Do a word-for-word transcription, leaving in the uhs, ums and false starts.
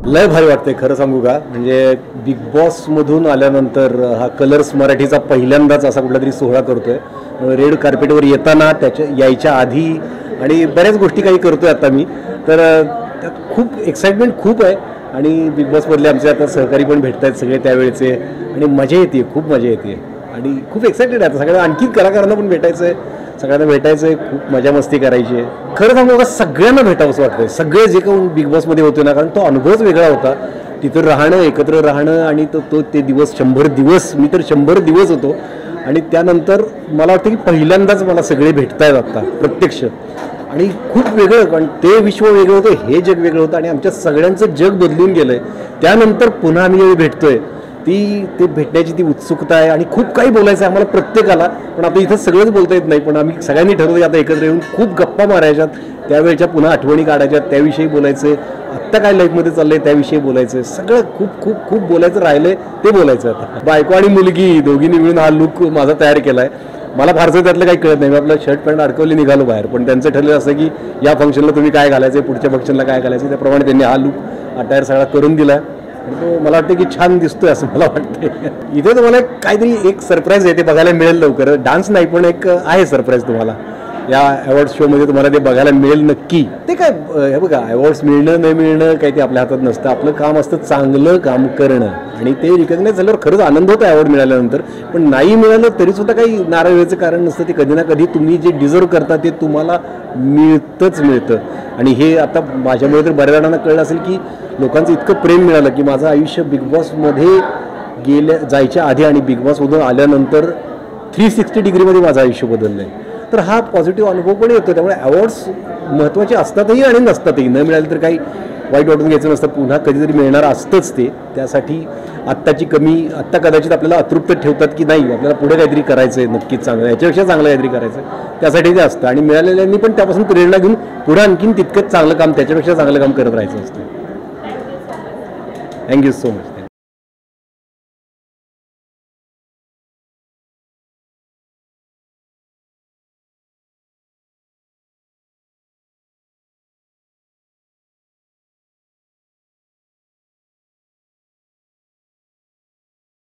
लय भारी वाटते खरं सांगू का. म्हणजे बिग बॉसमधून आल्यानंतर हा कलर्स मराठीचा पहिल्यांदाच असा कुठला तरी सोहळा करतोय. रेड कार्पेटवर येताना त्याच्या यायच्या आधी आणि बऱ्याच गोष्टी काही करतोय आता मी. तर त्यात खूप एक्साइटमेंट खूप आहे आणि बिग बॉसमधले आमचे आता सहकारी पण भेटत आहेत सगळे त्यावेळेचे आणि मजा येते, खूप मजा येते आणि खूप एक्साइटेड आहे आता सगळ्यांना. आणखी कलाकारांना पण भेटायचं आहे, सगळ्यांना भेटायचं आहे, खूप मजा मस्ती करायची आहे. खरं सांगू का सगळ्यांना भेटावं असं वाटतं. सगळे जे काही बिग बॉसमध्ये होते ना, कारण तो अनुभवच वेगळा होता. तिथं राहणं, एकत्र राहणं आणि तो तो ते दिवस शंभर दिवस मी तर शंभर दिवस होतो आणि त्यानंतर मला वाटतं की पहिल्यांदाच मला सगळे भेटत आहेत आत्ता प्रत्यक्ष आणि खूप वेगळं. कारण ते विश्व वेगळं होतं, हे जग वेगळं होतं आणि आमच्या सगळ्यांचं जग बदलून गेलं आहे. त्यानंतर पुन्हा आम्ही जेव्हा भेटतोय ती ते भेटण्याची ती उत्सुकता आहे आणि खूप काही बोलायचं आहे आम्हाला प्रत्येकाला. पण आता इथं सगळंच बोलता येत नाही, पण आम्ही सगळ्यांनी ठरवलं की आता एकत्र येऊन खूप गप्पा मारायच्यात, त्यावेळेच्या पुन्हा आठवणी काढायच्यात, त्याविषयी बोलायचं आहे. आत्ता काय लाईफमध्ये चाललं आहे त्याविषयी बोलायचं आहे. सगळं खूप खूप खूप बोलायचं राहिलं आहे, ते बोलायचं आता. बायको आणि मुलगी दोघींनी मिळून हा लुक माझा तयार केला आहे. मला फारसं त्यातलं काही कळत नाही. मी आपलं शर्ट पॅन्ट अडकवली निघालो बाहेर, पण त्यांचं ठरलेलं असं की या फंक्शनला तुम्ही काय घालायचं, पुढच्या फंक्शनला काय घालायचं, त्याप्रमाणे त्यांनी हा लुक अटायर सगळा करून दिला आहे. तो मला वाटतं की छान दिसतोय असं मला वाटतंय. इथे तुम्हाला काहीतरी एक सरप्राईज आहे, ते बघायला मिळेल लवकर. डान्स नाही पण एक आहे सरप्राईज तुम्हाला या अवॉर्ड शोमध्ये, तुम्हाला ते बघायला मिळेल नक्की. ते काय हे बघा, अवॉर्ड्स मिळणं नाही मिळणं काही ते आपल्या हातात नसतं. आपलं काम असतं चांगलं काम करणं आणि ते रिकग्नाइज झाल्यावर खरंच आनंद होतो अवॉर्ड मिळाल्यानंतर. पण नाही मिळालं तरीसुद्धा काही नाराज व्हायचं कारण नसतं. ते कधी ना कधी तुम्ही जे डिझर्व करता ते तुम्हाला मिळतंच मिळतं. आणि हे आता माझ्यामुळे तर बऱ्याच जणांना कळलं असेल की लोकांचं इतकं प्रेम मिळालं की माझं आयुष्य बिग बॉसमध्ये गेल्या जायच्या आधी आणि बिग बॉसमधून आल्यानंतर थ्री सिक्स्टी डिग्रीमध्ये माझं आयुष्य बदललं आहे. तर हा पॉझिटिव्ह अनुभव पण येतो. त्यामुळे अवॉर्ड्स महत्त्वाचे असतातही आणि नसतातही. न मिळाले तर काही वाईट वाटून घ्यायचं नसतं, पुन्हा कधीतरी मिळणार असतंच ते. त्यासाठी आत्ताची कमी आत्ता कदाचित आपल्याला अतृप्त ठेवतात की नाही आपल्याला पुढे काहीतरी करायचं आहे, नक्कीच चांगलं, याच्यापेक्षा चांगलं काहीतरी करायचं आहे, त्यासाठी ते असतं. आणि मिळालेल्यांनी पण त्यापासून प्रेरणा घेऊन पुढे आणखीन तितकंच चांगलं काम, त्याच्यापेक्षा चांगलं काम करत राहायचं असतं. Thank you so much.